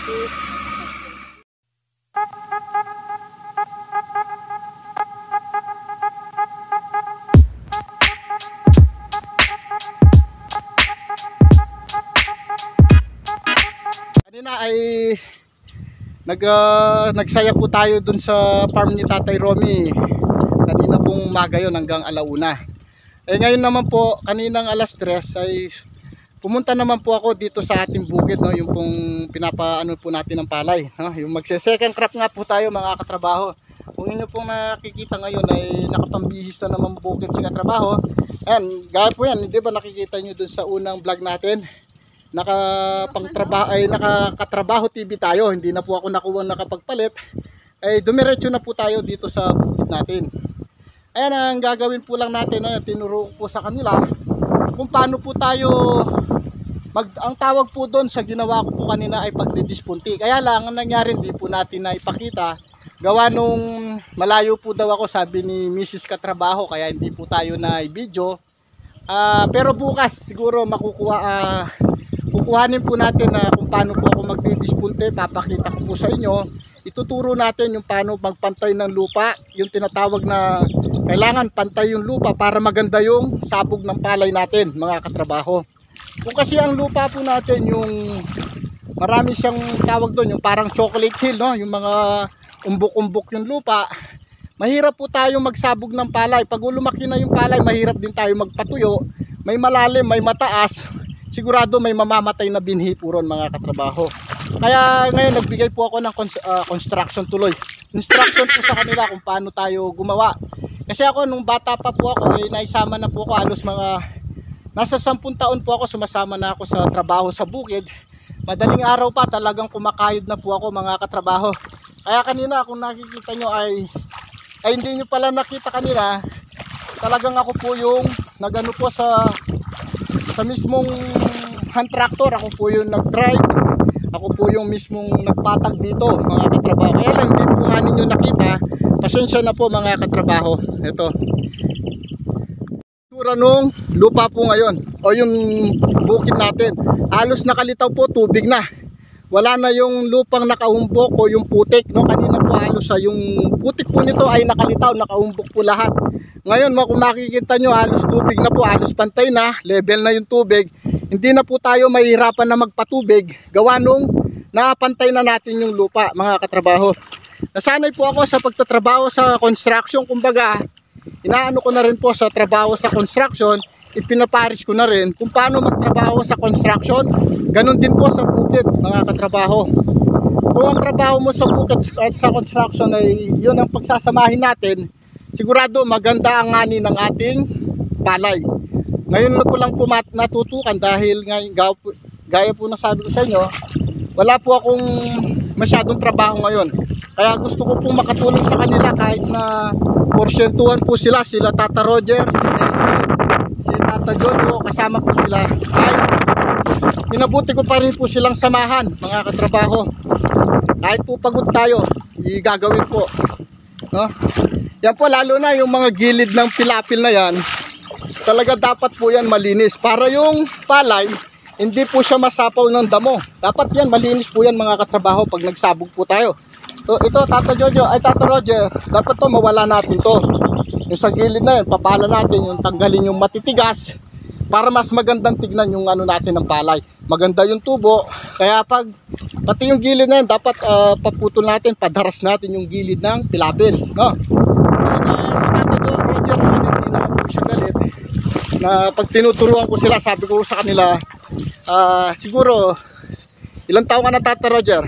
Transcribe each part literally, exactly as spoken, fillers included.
Kanina ay nag, uh, nagsaya po tayo dun sa farm ni Tatay Romy. Kanina pong umaga yun hanggang alauna. Eh ngayon naman po, kaninang alas tres ay pumunta naman po ako dito sa ating bukid, no? Yung pong pinapaano po natin ng palay, no? Yung magse-second crop nga po tayo mga katrabaho. Kung inyo pong nakikita ngayon ay nakapambihis na naman bukid sa katrabaho. Ayan, gaya po yan, di ba nakikita nyo dun sa unang vlog natin? Naka pangtrabaho ay nakakatrabaho T V tayo, hindi na po ako nakuha nakapagpalit. Ay dumiretso na po tayo dito sa bukid natin. Ayan, ang gagawin po lang natin, ay tinuro ko po sa kanila kung paano po tayo mag, ang tawag po doon sa ginawa ko po kanina ay pagdidispunti. Kaya lang ang nangyari hindi po natin na ipakita, gawa nung malayo po daw ako, sabi ni Missus Katrabaho, kaya hindi po tayo na i-video. Uh, pero bukas siguro makukuha, uh, kukuhanin po natin na kung paano po ako magdidispunte. Papakita ko po sa inyo, ituturo natin yung paano magpantay ng lupa, yung tinatawag na kailangan pantay yung lupa para maganda yung sabog ng palay natin mga katrabaho. Kung kasi ang lupa po natin yung marami siyang tawag doon, yung parang chocolate hill, no? Yung mga umbok-umbok yung lupa, mahirap po tayo magsabog ng palay. Pag lumaki na yung palay, mahirap din tayo magpatuyo. May malalim, may mataas, sigurado may mamamatay na binhi po ron mga katrabaho. Kaya ngayon nagbigay po ako ng uh, construction tuloy, instruction po sa kanila kung paano tayo gumawa. Kasi ako nung bata pa po ako ay eh, naisama na po ako, halos mga nasa sampung taon po ako sumasama na ako sa trabaho sa bukid. Madaling araw pa talagang kumakayod na po ako mga katrabaho. Kaya kanina kung nakikita nyo ay, ay hindi nyo pala nakita kanina, talagang ako po yung nagano po sa sa mismong hand tractor, ako po yung nag-drive, ako po yung mismong nagpatag dito mga katrabaho. Kaya lang hindi po nga ninyo nakita, pasensya na po mga katrabaho. Ito tura nung lupa po ngayon o yung bukid natin, halos nakalitaw po, tubig na, wala na yung lupang nakahumbok o yung putik, no? Kanina po halos sa yung putik po nito ay nakalitaw, nakahumbok po lahat. Ngayon kung makikita nyo, halos tubig na po, halos pantay na, level na yung tubig. Hindi na po tayo mahirapan na magpatubig, gawa nung napantay na natin yung lupa mga katrabaho. Nasanay po ako sa pagtatrabaho sa construction, kumbaga inaano ko na rin po sa trabaho sa construction, ipinaparis ko na rin kung paano magtrabaho sa construction. Ganon din po sa bukid mga katrabaho. Kung ang trabaho mo sa bukid at sa construction ay yun ang pagsasamahin natin, sigurado maganda ang ani ng ating palay. Ngayon ko lang po natutukan dahil ngayon, gaya po na sabi ko sa inyo, wala po akong masyadong trabaho ngayon. Kaya gusto ko pong makatulong sa kanila kahit na porsyentuhan po sila, sila Tata Roger, si Nelson, si Tata Jojo, kasama po sila. Ay, minabuti ko pa rin po silang samahan mga katrabaho. Kahit po pagod tayo, igagawin po, no? Yan po, lalo na yung mga gilid ng pilapil na yan, talaga dapat po yan malinis para yung palay hindi po siya masapaw ng damo. Dapat yan malinis po yan mga katrabaho pag nagsabog po tayo. So, ito Tata Jojo, ay Tata Roger, dapat to mawala natin to. Yung sa gilid na yan, papala natin yung tanggalin yung matitigas para mas magandang tignan yung ano natin ng palay. Maganda yung tubo, kaya pag pati yung gilid na yan, dapat uh, paputol natin, padaras natin yung gilid ng pilapil, no? Si Tata Roger, hindi naman po siya galit na pag tinuturuan ko sila, sabi ko sa kanila, uh, siguro ilang taon ka na Tata Roger?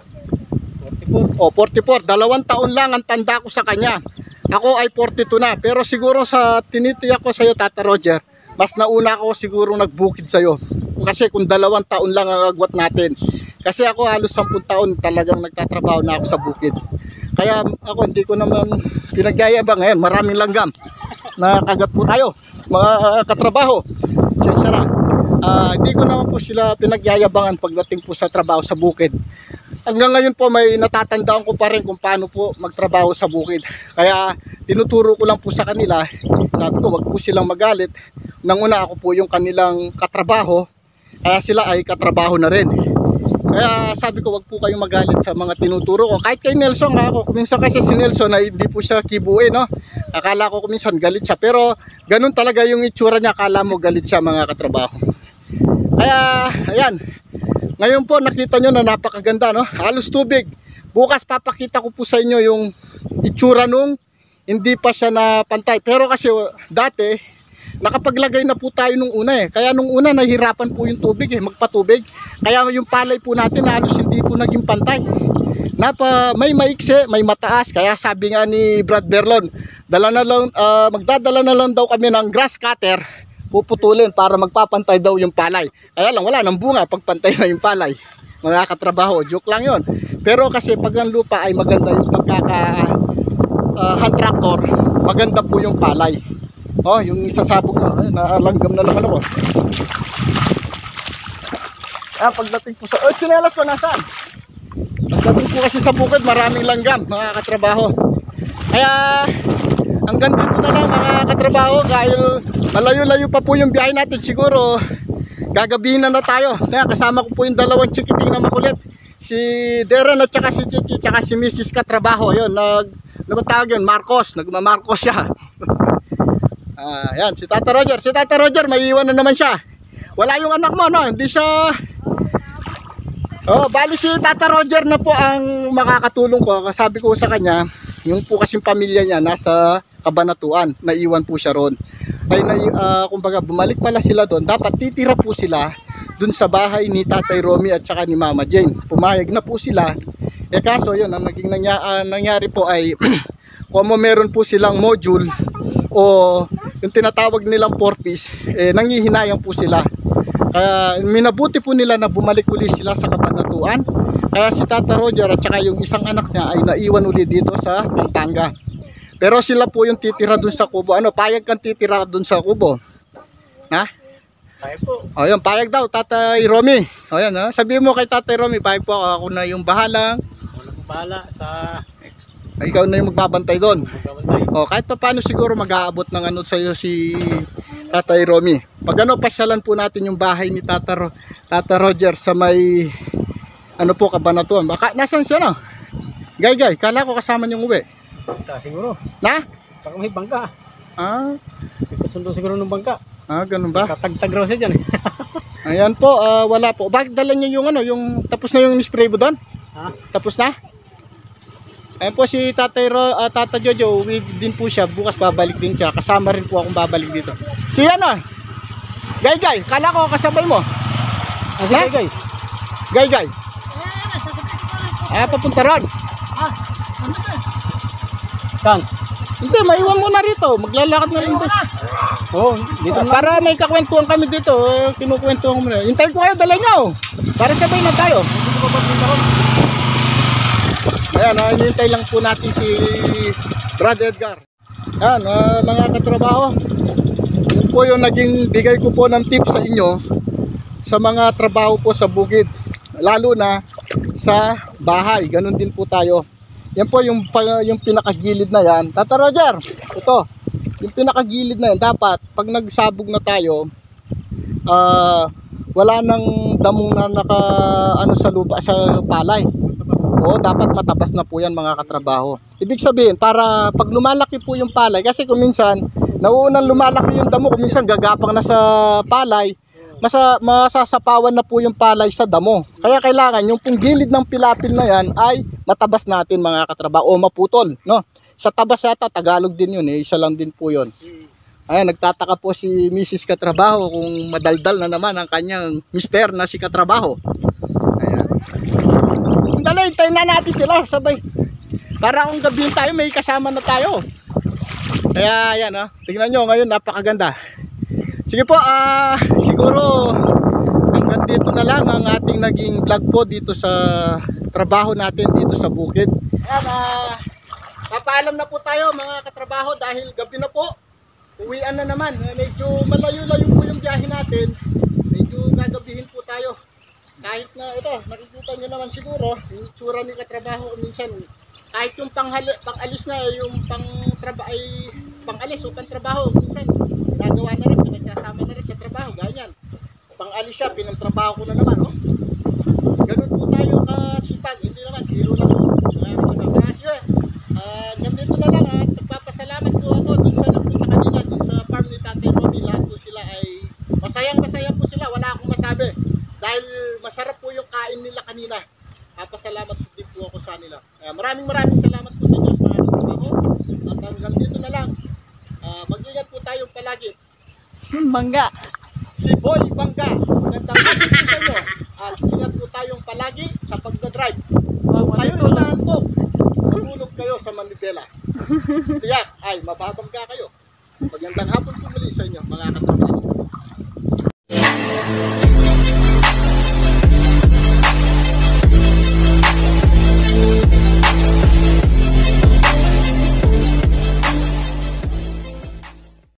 forty-four. O, forty-four, dalawang taon lang ang tanda ko sa kanya. Ako ay forty-two na, pero siguro sa tinitiyak ko sa iyo Tata Roger, mas nauna ako siguro nagbukid sa iyo. Kasi kung dalawang taon lang ang agwat natin, kasi ako halos sampung taon talagang nagtatrabaho na ako sa bukid. Kaya ako hindi ko naman pinagyayabang. Ngayon maraming langgam na kagat po tayo mga uh, katrabaho. Sensya na, uh, hindi ko naman po sila pinagyayabangan pagdating po sa trabaho sa bukid. Hanggang ngayon po may natatandaan ko pa rin kung paano po magtrabaho sa bukid. Kaya tinuturo ko lang po sa kanila, sabi ko wag po silang magalit. Nang una ako po yung kanilang katrabaho, kaya sila ay katrabaho na rin. Kaya sabi ko, wag po kayong magalit sa mga tinuturo ko. Kahit kay Nelson, ako kuminsan kasi si Nelson ay hindi po siya kibuin, no? Akala ko kuminsan galit siya, pero ganun talaga yung itsura niya, akala mo galit siya mga katrabaho. Kaya ayan, ngayon po nakita nyo na napakaganda, no? Halos tubig. Bukas papakita ko po sa inyo yung itsura nung hindi pa siya na pantay. Pero kasi dati nakapaglagay na po tayo nung una eh. Kaya nung una nahihirapan po yung tubig eh, magpatubig. Kaya yung palay po natin halos hindi po naging pantay. Napa, may maiksi, may mataas. Kaya sabi nga ni Brad Berlon, dala na lang, uh, magdadala na lang daw kami ng grass cutter, puputulin para magpapantay daw yung palay. Kaya lang wala nang bunga pag pantay na yung palay. Mga katrabaho, joke lang yon. Pero kasi pag ang lupa ay maganda yung pagkaka uh, hand tractor, maganda po yung palay. Oh, yung isasabog na, ay, naalanggam na naman ako. Ah, pagdating po sa, oh, tsinelas ko nasaan? Pagdating po kasi sa bukid, maraming langgam, mga katrabaho. Kaya, hanggang dito na lang mga katrabaho, dahil malayo-layo pa po yung biyahe natin. Siguro, gagabihin na na tayo. Kaya kasama ko po yung dalawang chikiting na makulit. Si Darren at saka si Chichi, saka si Missus Katrabaho. Yun, nag, ano ba tawag yun? Marcos, nagmamarcos siya. Ah, yan, si Tata Roger. Si Tata Roger, may iwan na naman siya. Wala yung anak mo, no? Hindi siya... Oh, bali si Tata Roger na po ang makakatulong ko. Sabi ko sa kanya, yung po kasing pamilya niya nasa Kabanatuan. Naiwan po siya ron. Ay, na, uh, kumbaga, bumalik pala sila doon. Dapat titira po sila dun sa bahay ni Tatay Romy at saka ni Mama Jane. Pumayag na po sila. Eh kaso, yun, ang naging nangyari, uh, nangyari po ay kung meron po silang module o yung tinatawag nilang four piece, eh, nangihinayang po sila. Kaya minabuti po nila na bumalik uli sila sa Kabanatuan. Kaya si Tata Roger at saka yung isang anak niya ay naiwan uli dito sa Pampanga. Pero sila po yung titira dun sa kubo. Ano, payag kang titira dun sa kubo? Ha? Payag po. O yun, payag daw, Tatay Romy. O yan, ha? Sabihin mo kay Tatay Romy, payag po ako, ako na yung bahalang. Ako na bahala sa... Ay, ikaw na yung magbabantay doon. magbabantay. O, kahit pa paano siguro mag-aabot ng ano sa'yo si Tatay Romy. Pag ano, pasyalan po natin yung bahay ni Tata, Ro Tata Roger sa may ano po, Kabanatuan. Baka, nasan siya no? Gay, gay, kala ko kasama niyong uwi. Bangka siguro. Na? Baka may bangka. Ah, May kasundo siguro ng bangka. ah ganun ba? Katagtag raw siya dyan. Ayan po, uh, wala po. Bakit dala niyo yung ano, yung tapos na yung spray mo doon? Ha? Tapos na? Ayan po si Tatay Ro, uh, Tata Jojo, uwi din po siya. Bukas babalik din siya. Kasama rin po akong babalik dito. Si ano? Gay, gay, kala ko kasabay mo. Ah, gay, gay. Gay, gay. Ah, papunta ron. Saan? Hindi, maiwan mo na rito. Maglalakad na rin dito. Oo, oh, dito na. Para may kakwentuhan kami dito. eh, Kinukwentuhan mo na. Hintayin ko kayo, dala nyo. Para sabay na tayo. Dito pa papunta ron. Ayan, uh, hinintay lang po natin si Brad Edgar. Ayan, uh, mga katrabaho. Yun po yung naging bigay ko po ng tips sa inyo sa mga trabaho po sa bukid. Lalo na sa bahay. Ganun din po tayo. Yan po yung, yung pinakagilid na yan. Tata Roger, ito. Yung pinakagilid na yan, dapat pag nagsabog na tayo, uh, wala nang damong na naka ano sa lupa, sa palay. Oo, dapat matabas na po yan mga katrabaho. Ibig sabihin, para pag lumalaki po yung palay, kasi kung minsan, nauunang lumalaki yung damo, kung minsan gagapang na sa palay, masa, masasapawan na po yung palay sa damo. Kaya kailangan yung pong gilid ng pilapil na yan ay matabas natin mga katrabaho, o maputol. No? Sa tabas yata, Tagalog din yun, eh. Isa lang din po yun. Ayan, nagtataka po si Missus Katrabaho kung madaldal na naman ang kanyang mister na si Katrabaho. Ayan. Dali, hintayin na natin sila sabay. Para kung gabihin tayo, may kasama na tayo. Kaya ayan, oh. Tingnan nyo ngayon, napakaganda. Sige po, ah, uh, siguro hanggang dito na lang ang ating naging vlog po dito sa trabaho natin dito sa bukid. Ayan, ah, uh, papaalam na po tayo mga katrabaho dahil gabi na po. Uwian na naman. Medyo malayo-layo po yung biyahe natin. Medyo gagabihin po tayo. Kahit na ito, nakikita nyo naman siguro, yung tsura ni katrabaho minsan, kahit yung panghali, pang-alis na, yung pang-trabaho ay pang-alis o pang-trabaho, minsan, ginagawa na rin, pinagsasama na rin sa trabaho, ganyan. Pang-alis siya, pinang-trabaho ko na naman, oh. Ganun po nagpapasalamat din po ako sa kanila. Uh, maraming maraming salamat po sa inyo mga katrabaho. At hanggang dito na lang. Uh, mag-ingat po tayo palagi. Bangga. Si Boy Bangga. Magandang hapon po sa inyo. At ingat po tayong palagi sa pagdadrive. Kung kayo nanaantok, matulog kayo sa Manibela. Tiyak ay mababangga kayo. Magandang hapon po muli sa inyo mga katrabaho.